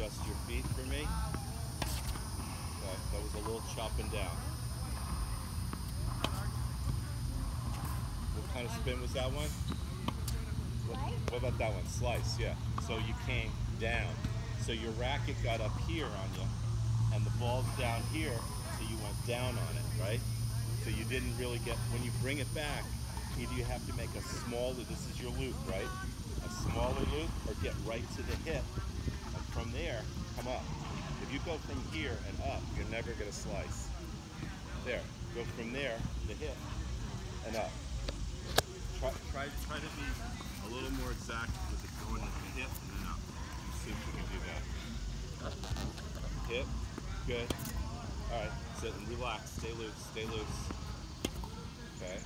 adjust your feet for me. Okay, that was a little chop and down. What kind of spin was that one? What about that one? Slice, yeah. So you came down. So your racket got up here on you, and the ball's down here, so you went down on it, right? So you didn't really get, when you bring it back, either you have to make a smaller, this is your loop, right? A smaller loop, or get right to the hip, and from there, come up. If you go from here and up, you're never gonna slice. There, go from there, the hip, and up. Try to be a little more exact with it going at the hip and then up. See if we can do that. Hip, good. All right, sit and relax, stay loose, stay loose. Okay.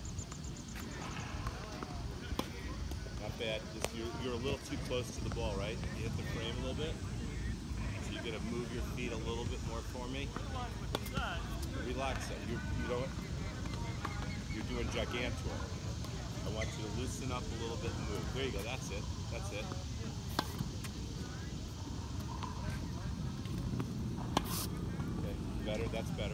Not bad, just you're a little too close to the ball, right? You hit the frame a little bit. So you're gonna move your feet a little bit more for me. Relax, you're doing gigantor. I want you to loosen up a little bit and move. There you go, that's it, that's it. Okay, better, that's better.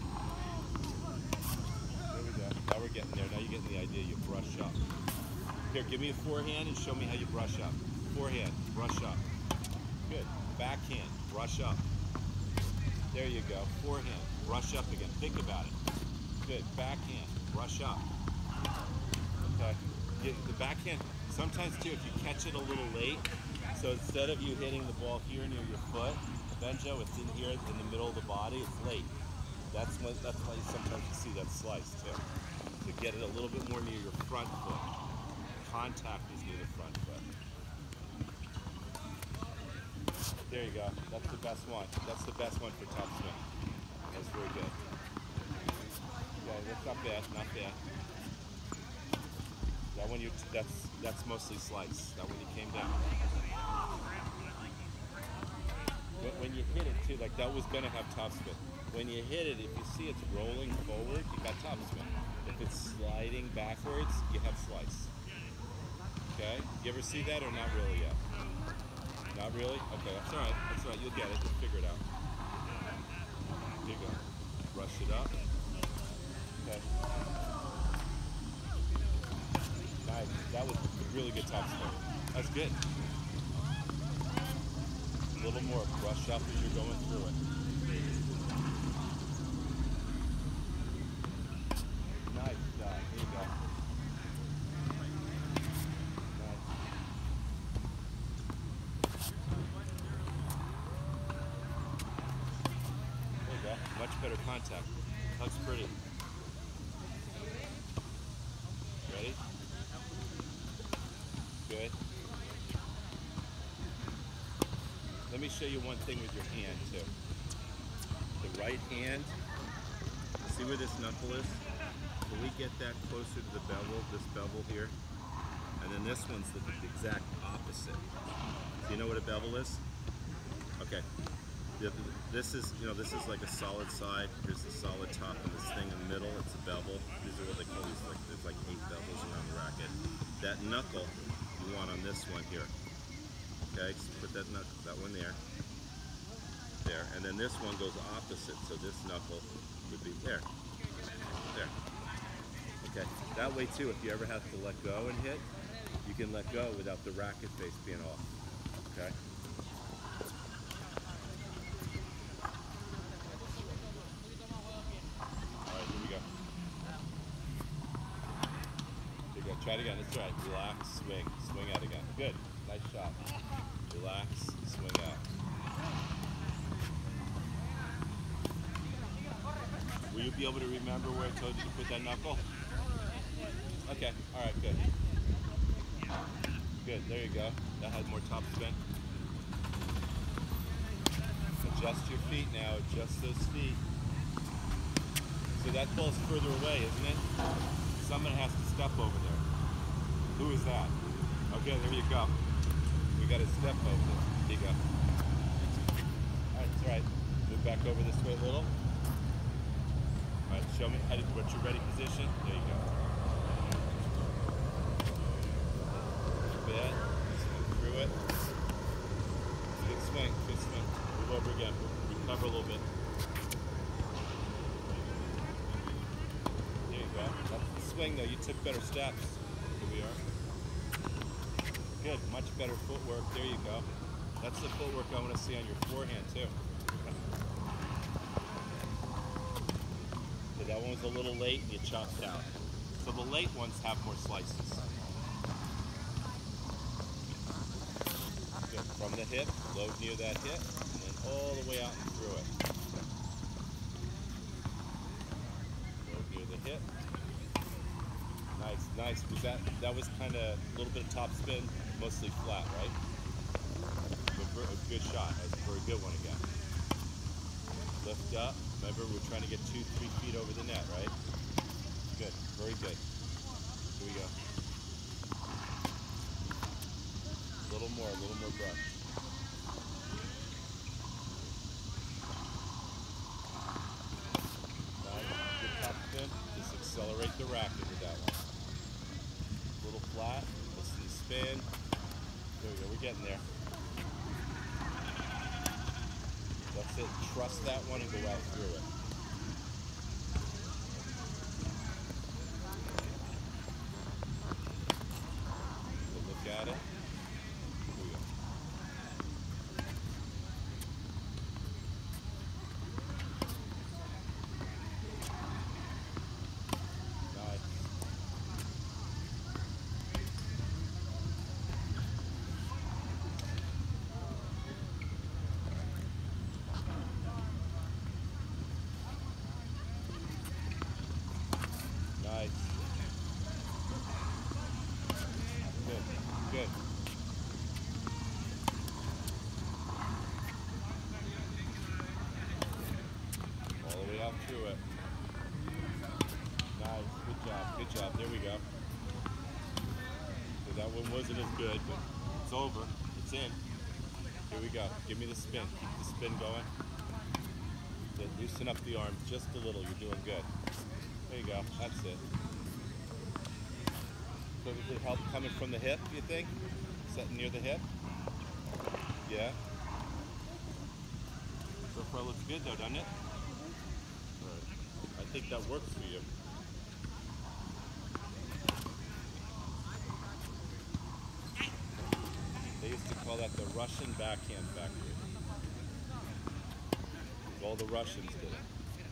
There we go, now we're getting there. Now you're getting the idea, you brush up. Here, give me a forehand and show me how you brush up. Forehand, brush up. Good, backhand, brush up. There you go, forehand, brush up again. Think about it. Good, backhand, brush up. Okay. The backhand, sometimes too, if you catch it a little late, so instead of you hitting the ball here near your foot, Benjo, it's in here in the middle of the body, it's late. That's why sometimes you see that slice too. To get it a little bit more near your front foot. Contact is near the front foot. There you go. That's the best one. That's the best one for top swing. That's very good. Okay, that's not bad, not bad. That one, that's mostly slice. That one you came down. When you hit it too, like that was gonna have top spin. When you hit it, if you see it's rolling forward, you got top spin. If it's sliding backwards, you have slice. Okay? You ever see that or not really yet? Not really? Okay, that's all right. That's all right. You'll get it. You'll figure it out. Here you go. Brush it up. Okay. Nice. That was a really good top spin. That's good. A little more brush up as you're going through it. Nice job. Here you go. Nice. There you go. Much better contact. Looks pretty. Ready? Good. Let me show you one thing with your hand too. The right hand, see where this knuckle is? Can we get that closer to the bevel, this bevel here? And then this one's the exact opposite. Do you know what a bevel is? Okay. This is, this is like a solid side. Here's the solid top, and this thing in the middle, it's a bevel. These are what they call these, there's like 8 bevels around the racket. That knuckle you want on this one here. Okay, just put that one there. There, and then this one goes opposite, so this knuckle would be there. There. Okay, that way too, if you ever have to let go and hit, you can let go without the racket face being off. Okay? Alright, here we go. Here we go, try it again, that's right. Relax, swing, swing out again. Good, nice shot. Relax, swing out. Will you be able to remember where I told you to put that knuckle? Okay, alright, good. Good, there you go. That had more top spin. Adjust your feet now, adjust those feet. So that ball's further away, isn't it? Someone has to step over there. Who is that? Okay, there you go. We got to step over there. There you go. Alright, it's alright. Move back over this way a little. Alright, show me what's your ready position. There you go. Bad. Swing through it. Good swing, good swing. again. Recover a little bit. There you go. That's the swing though. You took better steps. Here we are. Good. Much better footwork. There you go. That's the footwork I want to see on your forehand too. So that one was a little late and you chopped out. So the late ones have more slices. Good. From the hip, load near that hip, and then all the way out and through it. Load near the hip. Nice, nice. That was kind of a little bit of top spin, mostly flat, right? But a good shot. That was a very good one again. Lift up. Remember, we're trying to get 2-3 feet over the net, right? Good. Very good. Here we go. A little more brush. Nice. Good top spin. Just accelerate the racket with that one. A little flat. Listen to spin. There we go. We're getting there. That's it. Trust that one and go out through it. Look at it. Here we go. Nice. Nice. Good. Good. All the way out through it. Nice. Good job. Good job. There we go. So that one wasn't as good, but it's over. It's in. Here we go. Give me the spin. Keep the spin going. Then loosen up the arm just a little. You're doing good. There you go. That's it. So does it help coming from the hip, do you think? Setting near the hip? Yeah. So far looks good though, doesn't it? All right. I think that works for you. They used to call that the Russian backhand factory. All the Russians did it.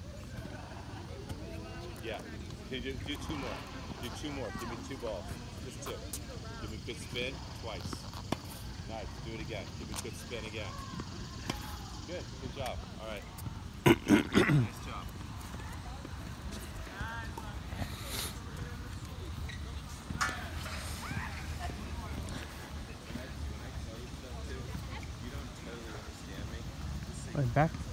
Yeah. Can you do 2 more? Do 2 more. Give me 2 balls. Just 2. Give me a good spin twice. Nice. Do it again. Give me a good spin again. Good. Good job. All right. Nice job. Back.